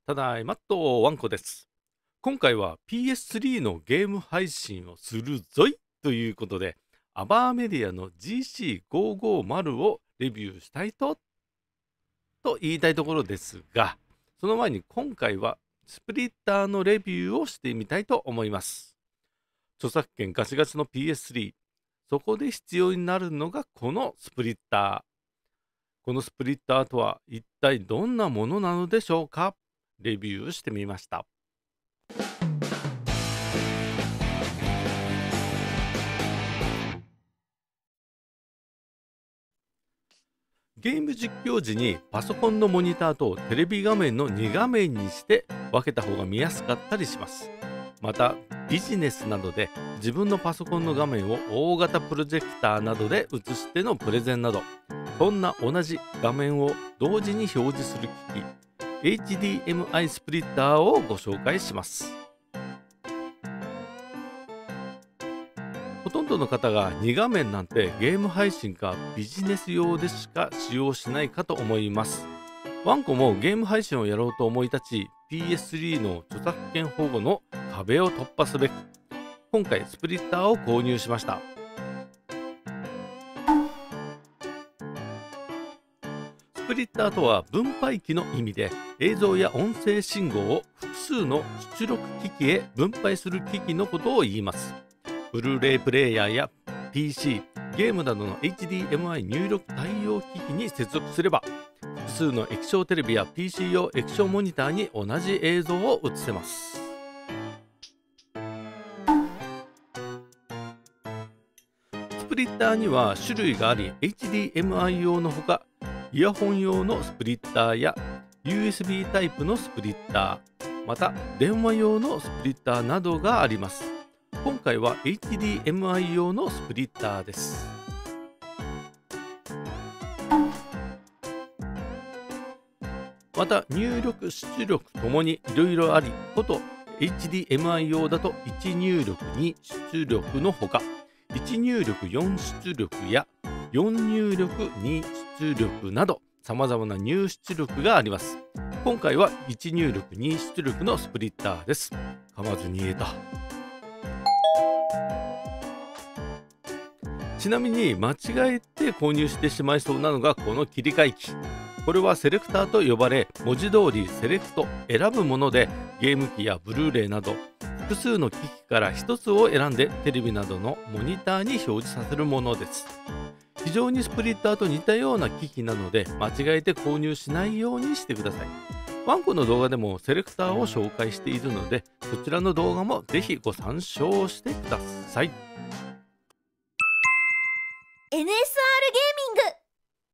ただいまっとワンコです。今回は PS3 のゲーム配信をするぞいということで、アバーメディアの GC550 をレビューしたいと言いたいところですが、その前に今回はスプリッターのレビューをしてみたいと思います。著作権ガチガチの PS3、そこで必要になるのがこのスプリッター。このスプリッターとは一体どんなものなのでしょうか。レビューしてみました。ゲーム実況時にパソコンのモニターとテレビ画面の2画面にして分けた方が見やすかったりします。またビジネスなどで自分のパソコンの画面を大型プロジェクターなどで映してのプレゼンなど、そんな同じ画面を同時に表示する機器 HDMI スプリッターをご紹介します。ほとんどの方が2画面なんてゲーム配信かビジネス用でしか使用しないかと思います。ワンコもゲーム配信をやろうと思い立ち PS3 の著作権保護の壁を突破すべく今回スプリッターを購入しました。スプリッターとは分配器の意味で、映像や音声信号を複数の出力機器へ分配する機器のことを言います。ブルーレイプレイヤーや PC、ゲームなどの HDMI 入力対応機器に接続すれば、複数の液晶テレビや PC 用液晶モニターに同じ映像を映せます。スプリッターには種類があり、 HDMI 用のほかイヤホン用のスプリッターや USB タイプのスプリッター、また電話用のスプリッターなどがあります。今回は HDMI 用のスプリッターです。また入力出力ともにいろいろありこと、 HDMI 用だと1入力2出力のほか、1入力4出力や4入力2出力など様々な入出力があります。今回は1入力2出力のスプリッターです。噛まずに言えた。ちなみに間違えて購入してしまいそうなのがこの切り替え機。これはセレクターと呼ばれ、文字通りセレクト、選ぶもので、ゲーム機やブルーレイなど複数の機器から1つを選んでテレビなどのモニターに表示させるものです。非常にスプリッターと似たような機器なので、間違えて購入しないようにしてください。ワンコの動画でもセレクターを紹介しているので、そちらの動画もぜひご参照してください。 NSR ゲーミング。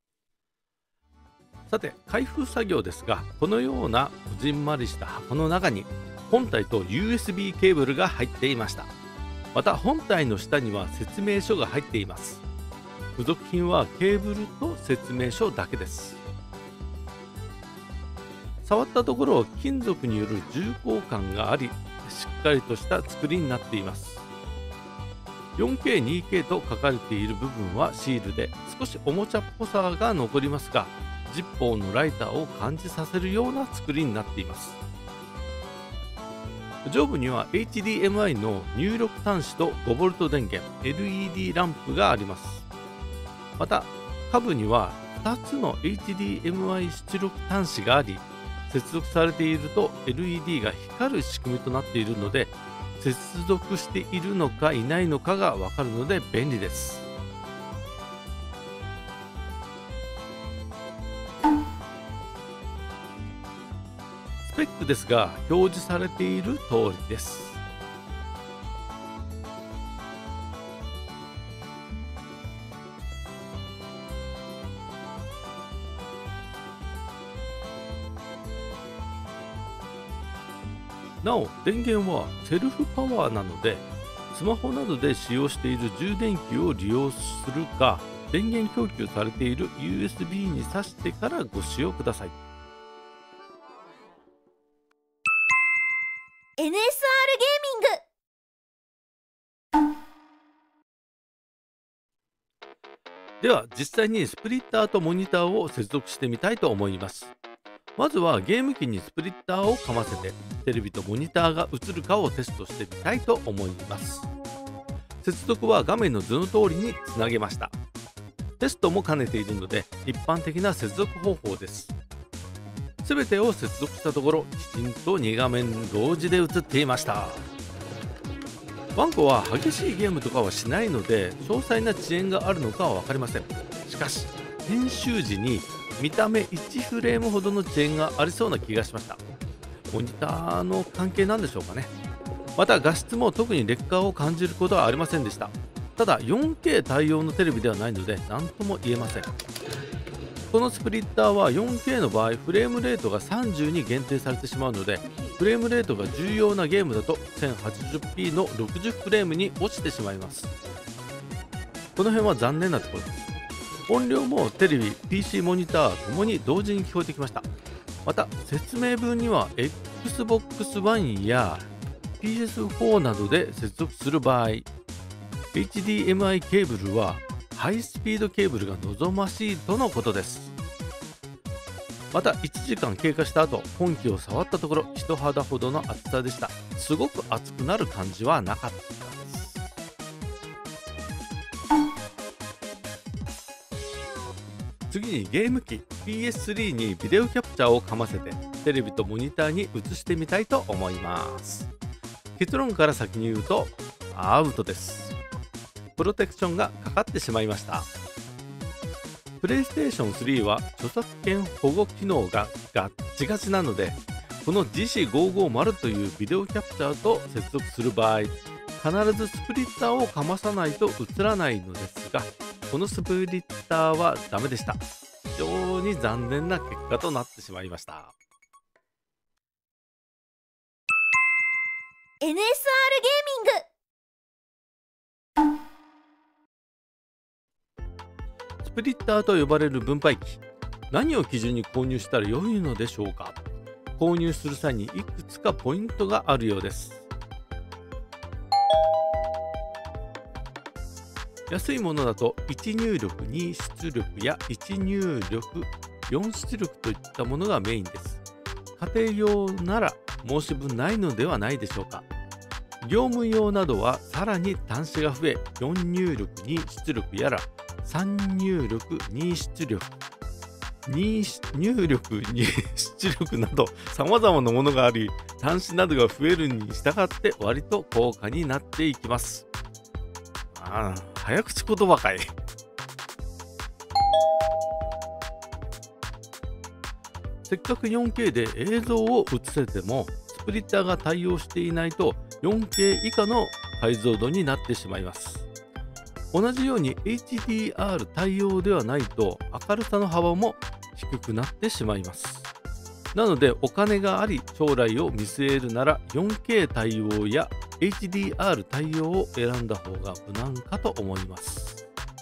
さて開封作業ですが、このようなこじんまりした箱の中に本体と USB ケーブルが入っていました。また本体の下には説明書が入っています。付属品はケーブルと説明書だけです。触ったところ金属による重厚感があり、しっかりとした作りになっています。 4K、2K と書かれている部分はシールで少しおもちゃっぽさが残りますが、ジッポーのライターを感じさせるような作りになっています。上部には HDMI の入力端子と 5V 電源、 LED ランプがあります。また下部には2つの HDMI 出力端子があり、接続されていると LED が光る仕組みとなっているので、接続しているのかいないのかがわかるので便利です。スペックですが表示されている通りです。なお電源はセルフパワーなので、スマホなどで使用している充電器を利用するか、電源供給されている USB に挿してからご使用ください。 NSR ゲーミング。 では実際にスプリッターとモニターを接続してみたいと思います。 まずはゲーム機にスプリッターをかませてテレビとモニターが映るかをテストしてみたいと思います。接続は画面の図の通りにつなげました。テストも兼ねているので一般的な接続方法です。すべてを接続したところ、きちんと2画面同時で映っていました。ワンコは激しいゲームとかはしないので詳細な遅延があるのかは分かりません。しかし編集時に見た目1フレームほどの遅延がありそうな気がしました。モニターの関係なんでしょうかね。また画質も特に劣化を感じることはありませんでした。ただ 4K 対応のテレビではないので何とも言えません。このスプリッターは 4K の場合フレームレートが30に限定されてしまうので、フレームレートが重要なゲームだと 1080p の60フレームに落ちてしまいます。この辺は残念なところです。音量もテレビ、PC モニターともに同時に聞こえてきました。また説明文には Xbox One や PS4 などで接続する場合、HDMI ケーブルはハイスピードケーブルが望ましいとのことです。また1時間経過した後、本機を触ったところ人肌ほどの厚さでした。すごく熱くなる感じはなかったです。次にゲーム機 PS3 にビデオキャプチャーをかませてテレビとモニターに映してみたいと思います。結論から先に言うとアウトです。プロテクションがかかってしまいました。プレイステーション3は著作権保護機能がガッチガチなので、この GC550 というビデオキャプチャーと接続する場合、必ずスプリッターをかまさないと映らないのですが、このスプリッターはダメでした。非常に残念な結果となってしまいました。 NSR ゲーミング。 スプリッターと呼ばれる分配器、何を基準に購入したら良いのでしょうか。購入する際にいくつかポイントがあるようです。安いものだと1入力2出力や1入力4出力といったものがメインです。家庭用なら申し分ないのではないでしょうか。業務用などはさらに端子が増え、4入力2出力やら3入力2出力2入力2出力など様々なものがあり、端子などが増えるに従って割と高価になっていきます。早口言葉かい。せっかく 4K で映像を映せてもスプリッターが対応していないと 4K 以下の解像度になってしまいます。同じように HDR 対応ではないと明るさの幅も低くなってしまいます。なのでお金があり将来を見据えるなら 4K 対応や HDR 対応を選んだ方が無難かと思います。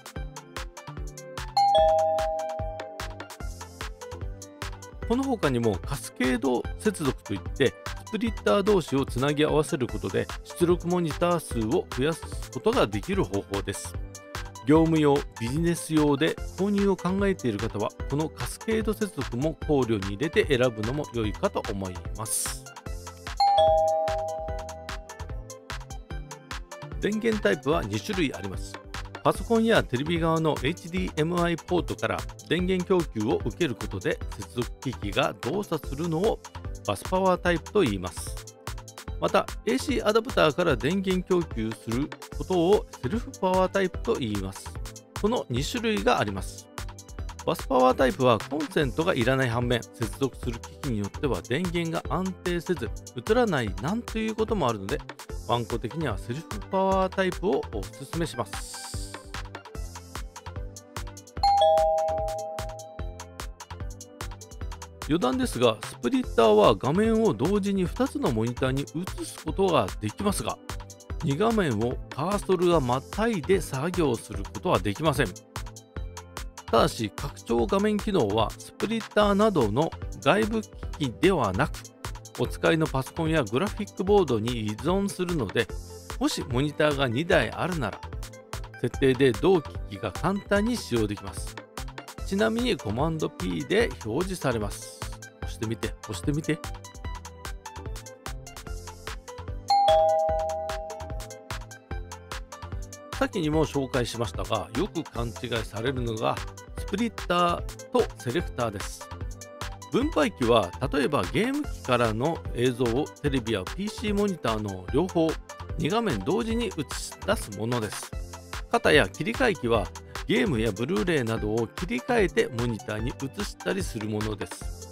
この他にもカスケード接続といってスプリッター同士をつなぎ合わせることで出力モニター数を増やすことができる方法です。業務用、ビジネス用で購入を考えている方はこのカスケード接続も考慮に入れて選ぶのも良いかと思います。電源タイプは2種類あります。パソコンやテレビ側の HDMI ポートから電源供給を受けることで接続機器が動作するのをバスパワータイプと言います。また AC アダプターから電源供給することをセルフパワータイプと言います。この2種類があります。バスパワータイプはコンセントがいらない反面、接続する機器によっては電源が安定せず映らないなんていうこともあるので、ワンコ的にはセルフパワータイプをおすすめします。余談ですが、スプリッターは画面を同時に2つのモニターに映すことができますが、2画面をカーソルがまたいで作業することはできません。ただし、拡張画面機能はスプリッターなどの外部機器ではなく、お使いのパソコンやグラフィックボードに依存するので、もしモニターが2台あるなら、設定で同機器が簡単に使用できます。ちなみにコマンド P で表示されます。押ししてみて、押してみて。先にも紹介しましたが、よく勘違いされるのがスプリッターとセレクターです。分配器は例えばゲーム機からの映像をテレビや PC モニターの両方2画面同時に映し出すものです。片や切り替え機はゲームやブルーレイなどを切り替えてモニターに映したりするものです。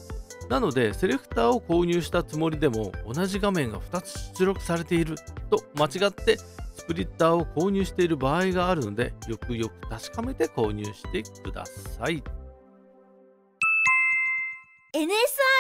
なのでセレクターを購入したつもりでも同じ画面が2つ出力されていると間違ってスプリッターを購入している場合があるので、よくよく確かめて購入してください。 NSR ゲーミ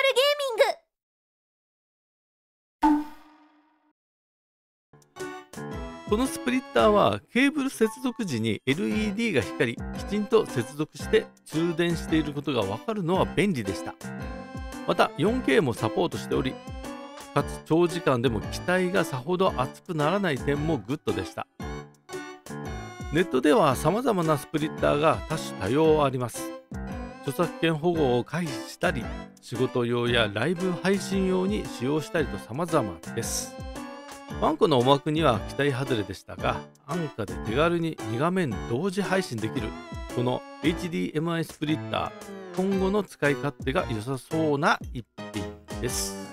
ング。 このスプリッターはケーブル接続時に LED が光り、きちんと接続して通電していることがわかるのは便利でした。また 4K もサポートしており、かつ長時間でも機体がさほど熱くならない点もグッドでした。ネットでは様々なスプリッターが多種多様あります。著作権保護を回避したり、仕事用やライブ配信用に使用したりと様々です。ワンコの思惑には期待外れでしたが、安価で手軽に2画面同時配信できるこの HDMI スプリッター、今後の使い勝手が良さそうな一品です。